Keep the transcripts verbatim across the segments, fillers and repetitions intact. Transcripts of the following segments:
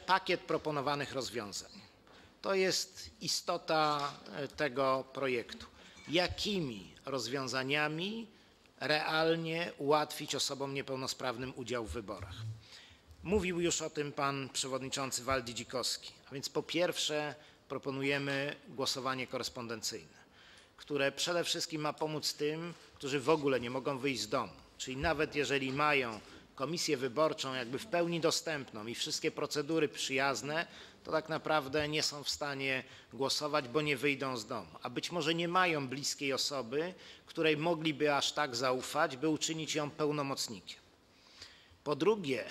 pakiet proponowanych rozwiązań. To jest istota tego projektu. Jakimi rozwiązaniami realnie ułatwić osobom niepełnosprawnym udział w wyborach? Mówił już o tym pan przewodniczący Waldy Dzikowski. A więc po pierwsze proponujemy głosowanie korespondencyjne, które przede wszystkim ma pomóc tym, którzy w ogóle nie mogą wyjść z domu. Czyli nawet jeżeli mają komisję wyborczą jakby w pełni dostępną i wszystkie procedury przyjazne, to tak naprawdę nie są w stanie głosować, bo nie wyjdą z domu. A być może nie mają bliskiej osoby, której mogliby aż tak zaufać, by uczynić ją pełnomocnikiem. Po drugie,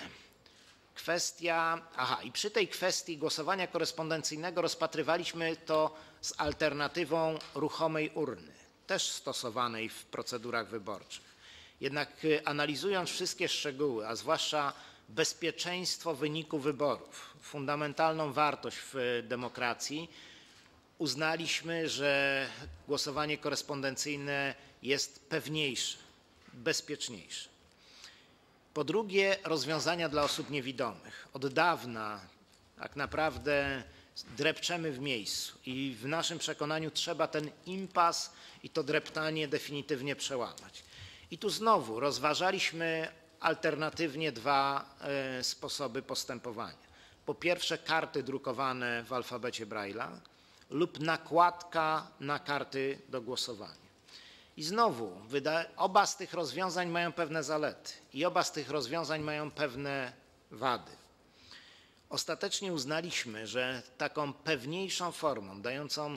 kwestia, aha, i przy tej kwestii głosowania korespondencyjnego rozpatrywaliśmy to z alternatywą ruchomej urny, też stosowanej w procedurach wyborczych. Jednak analizując wszystkie szczegóły, a zwłaszcza bezpieczeństwo wyniku wyborów, fundamentalną wartość w demokracji, uznaliśmy, że głosowanie korespondencyjne jest pewniejsze, bezpieczniejsze. Po drugie, rozwiązania dla osób niewidomych. Od dawna tak naprawdę drepczemy w miejscu i w naszym przekonaniu trzeba ten impas i to dreptanie definitywnie przełamać. I tu znowu rozważaliśmy alternatywnie dwa e, sposoby postępowania. Po pierwsze, karty drukowane w alfabecie Braille'a lub nakładka na karty do głosowania. I znowu, oba z tych rozwiązań mają pewne zalety i oba z tych rozwiązań mają pewne wady. Ostatecznie uznaliśmy, że taką pewniejszą formą, dającą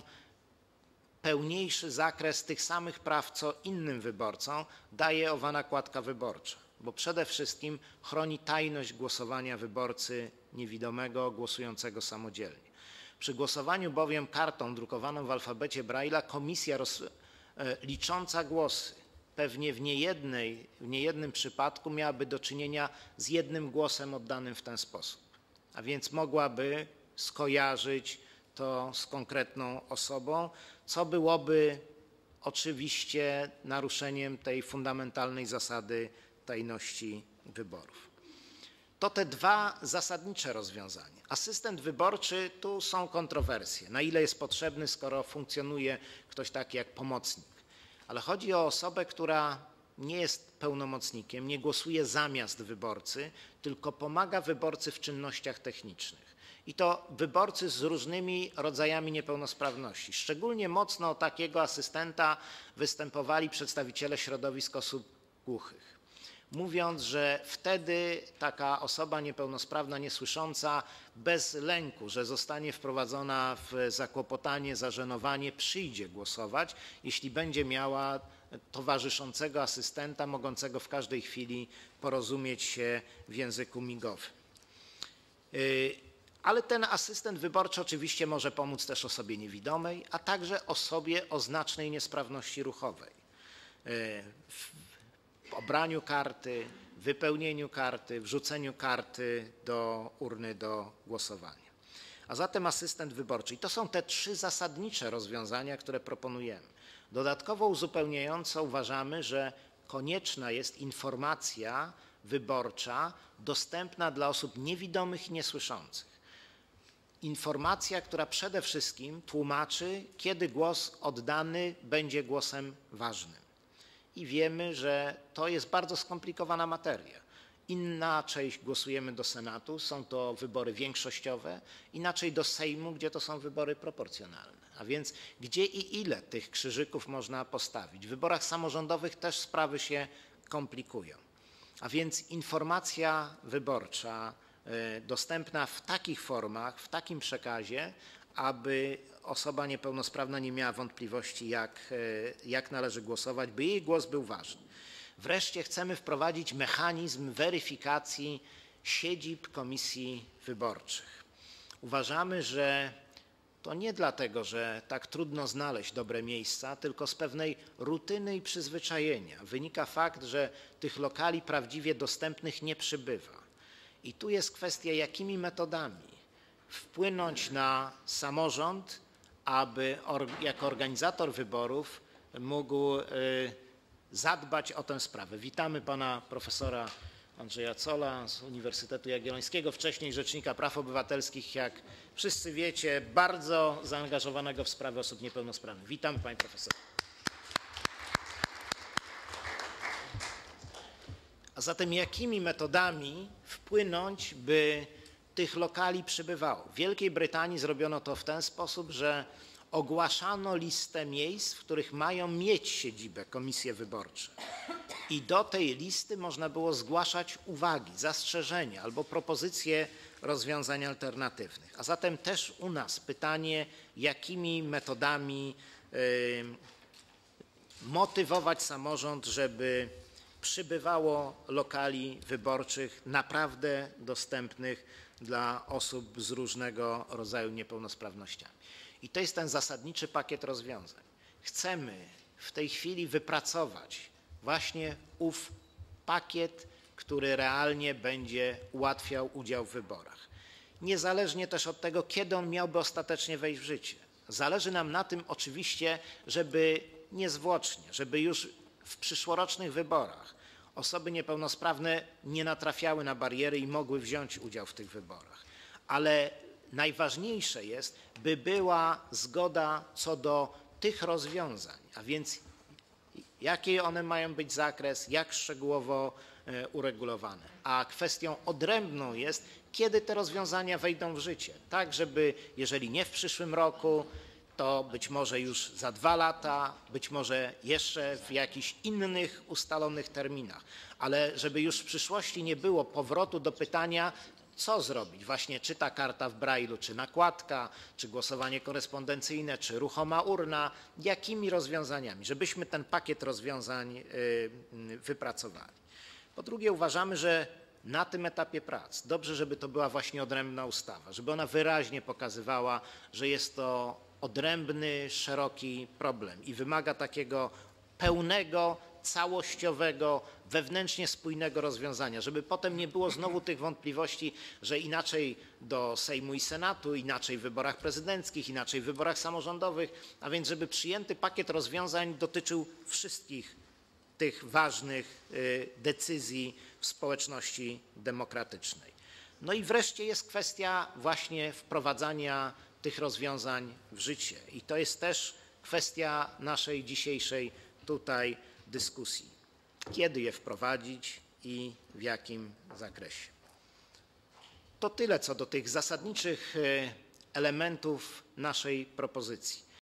pełniejszy zakres tych samych praw, co innym wyborcom, daje owa nakładka wyborcza, bo przede wszystkim chroni tajność głosowania wyborcy niewidomego głosującego samodzielnie. Przy głosowaniu bowiem kartą drukowaną w alfabecie Braille'a komisja roz, e, licząca głosy pewnie w niejednej, w niejednym przypadku miałaby do czynienia z jednym głosem oddanym w ten sposób, a więc mogłaby skojarzyć to z konkretną osobą, co byłoby oczywiście naruszeniem tej fundamentalnej zasady tajności wyborów. To te dwa zasadnicze rozwiązania. Asystent wyborczy, tu są kontrowersje. Na ile jest potrzebny, skoro funkcjonuje ktoś taki jak pomocnik. Ale chodzi o osobę, która nie jest pełnomocnikiem, nie głosuje zamiast wyborcy, tylko pomaga wyborcy w czynnościach technicznych. I to wyborcy z różnymi rodzajami niepełnosprawności. Szczególnie mocno o takiego asystenta występowali przedstawiciele środowisk osób głuchych, mówiąc, że wtedy taka osoba niepełnosprawna, niesłysząca, bez lęku, że zostanie wprowadzona w zakłopotanie, zażenowanie, przyjdzie głosować, jeśli będzie miała towarzyszącego asystenta, mogącego w każdej chwili porozumieć się w języku migowym. Ale ten asystent wyborczy oczywiście może pomóc też osobie niewidomej, a także osobie o znacznej niesprawności ruchowej. W obraniu karty, wypełnieniu karty, wrzuceniu karty do urny do głosowania. A zatem asystent wyborczy. I to są te trzy zasadnicze rozwiązania, które proponujemy. Dodatkowo uzupełniająco uważamy, że konieczna jest informacja wyborcza dostępna dla osób niewidomych i niesłyszących. Informacja, która przede wszystkim tłumaczy, kiedy głos oddany będzie głosem ważnym. I wiemy, że to jest bardzo skomplikowana materia. Inaczej głosujemy do Senatu, są to wybory większościowe, inaczej do Sejmu, gdzie to są wybory proporcjonalne. A więc gdzie i ile tych krzyżyków można postawić? W wyborach samorządowych też sprawy się komplikują. A więc informacja wyborcza dostępna w takich formach, w takim przekazie, aby osoba niepełnosprawna nie miała wątpliwości, jak, jak należy głosować, by jej głos był ważny. Wreszcie chcemy wprowadzić mechanizm weryfikacji siedzib komisji wyborczych. Uważamy, że to nie dlatego, że tak trudno znaleźć dobre miejsca, tylko z pewnej rutyny i przyzwyczajenia wynika fakt, że tych lokali prawdziwie dostępnych nie przybywa. I tu jest kwestia, jakimi metodami wpłynąć na samorząd, aby jako organizator wyborów mógł zadbać o tę sprawę. Witamy pana profesora Andrzeja Zolla z Uniwersytetu Jagiellońskiego, wcześniej Rzecznika Praw Obywatelskich, jak wszyscy wiecie, bardzo zaangażowanego w sprawy osób niepełnosprawnych. Witam, panie profesorze. A zatem jakimi metodami wpłynąć, by tych lokali przybywało? W Wielkiej Brytanii zrobiono to w ten sposób, że ogłaszano listę miejsc, w których mają mieć siedzibę komisje wyborcze. I do tej listy można było zgłaszać uwagi, zastrzeżenia albo propozycje rozwiązań alternatywnych. A zatem też u nas pytanie, jakimi metodami y, motywować samorząd, żeby przybywało lokali wyborczych naprawdę dostępnych dla osób z różnego rodzaju niepełnosprawnościami. I to jest ten zasadniczy pakiet rozwiązań. Chcemy w tej chwili wypracować właśnie ów pakiet, który realnie będzie ułatwiał udział w wyborach. Niezależnie też od tego, kiedy on miałby ostatecznie wejść w życie. Zależy nam na tym oczywiście, żeby niezwłocznie, żeby już w przyszłorocznych wyborach osoby niepełnosprawne nie natrafiały na bariery i mogły wziąć udział w tych wyborach. Ale najważniejsze jest, by była zgoda co do tych rozwiązań, a więc jaki one mają być zakres, jak szczegółowo uregulowane. A kwestią odrębną jest, kiedy te rozwiązania wejdą w życie. Tak, żeby jeżeli nie w przyszłym roku, to być może już za dwa lata, być może jeszcze w jakichś innych ustalonych terminach, ale żeby już w przyszłości nie było powrotu do pytania, co zrobić, właśnie czy ta karta w Braille'u, czy nakładka, czy głosowanie korespondencyjne, czy ruchoma urna, jakimi rozwiązaniami, żebyśmy ten pakiet rozwiązań wypracowali. Po drugie, uważamy, że na tym etapie prac dobrze, żeby to była właśnie odrębna ustawa, żeby ona wyraźnie pokazywała, że jest to odrębny, szeroki problem i wymaga takiego pełnego, całościowego, wewnętrznie spójnego rozwiązania, żeby potem nie było znowu tych wątpliwości, że inaczej do Sejmu i Senatu, inaczej w wyborach prezydenckich, inaczej w wyborach samorządowych, a więc żeby przyjęty pakiet rozwiązań dotyczył wszystkich tych ważnych decyzji w społeczności demokratycznej. No i wreszcie jest kwestia właśnie wprowadzania tych rozwiązań w życie i to jest też kwestia naszej dzisiejszej tutaj dyskusji. Kiedy je wprowadzić i w jakim zakresie? To tyle co do tych zasadniczych elementów naszej propozycji.